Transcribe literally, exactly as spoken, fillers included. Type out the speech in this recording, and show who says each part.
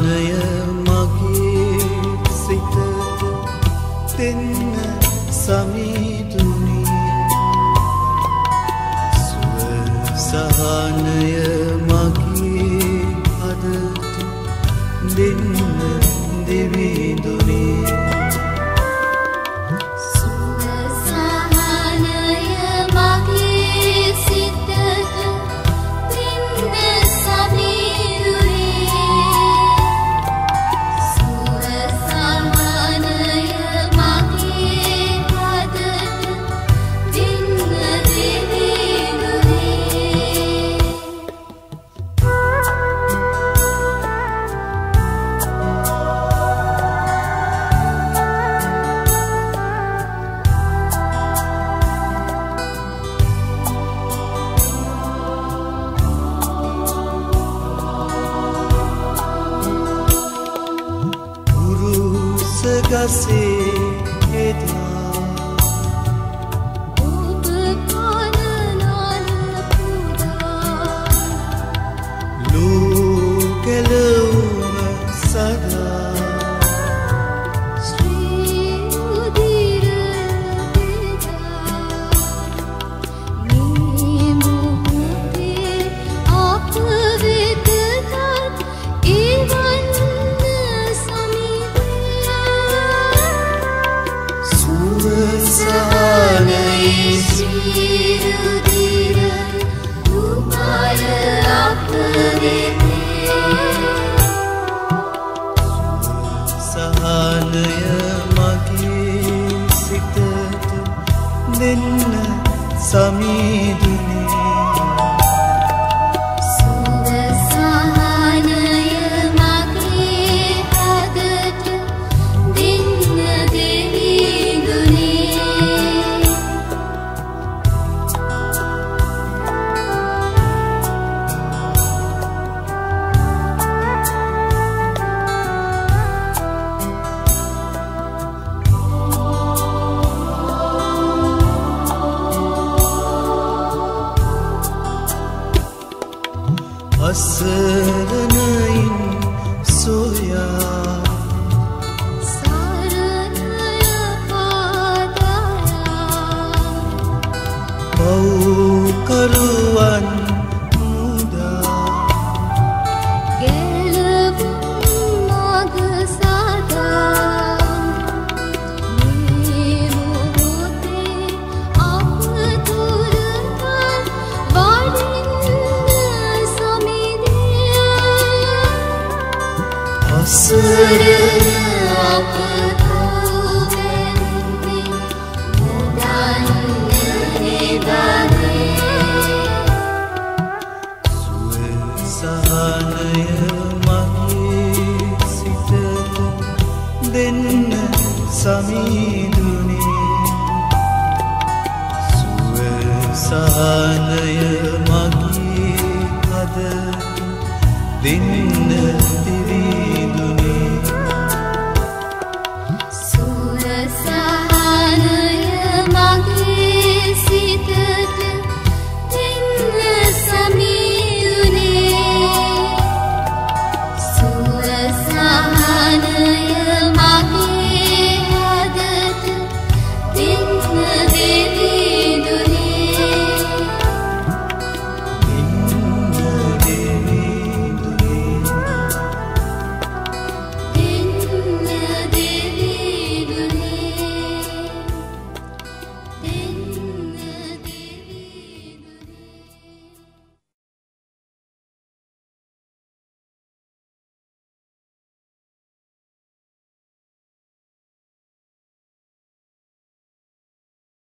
Speaker 1: සහනය මගේ සිතට දෙන්න සමීදුනි සුව සහනය මගේ හදට දෙන්න දෙවිඳුනි ගසේ එදා
Speaker 2: ඔබ පානනල පුදා
Speaker 1: ලෝකෙලවුම සදා
Speaker 2: ශ්‍රී උදිර පෙදා මේ මොහොතේ අප වෙතත් එවන්
Speaker 1: සහනයි
Speaker 2: සිරුදිර උපාය අප වෙතේ
Speaker 1: සහනය මගේ සිතට දෙන්න සමීදුනි
Speaker 2: සුව සහනය මගේ හදට දෙන්න දෙවිඳුනි
Speaker 1: අසරණයින් සොයා
Speaker 2: සරණය පාදයා
Speaker 1: පව්කරුවන් මුදා
Speaker 2: ගැලවුම් මග සදා මේ මොහොතේ අප තුරට වඩින්න සමිදේ
Speaker 1: අසරණ
Speaker 2: අප තුවෙන්නේ මුදන්න නිවනේ
Speaker 1: සුව සහනය මගේ සිතට දෙන්න සමීදුනි සුව සහනය මගේ හදට දෙන්න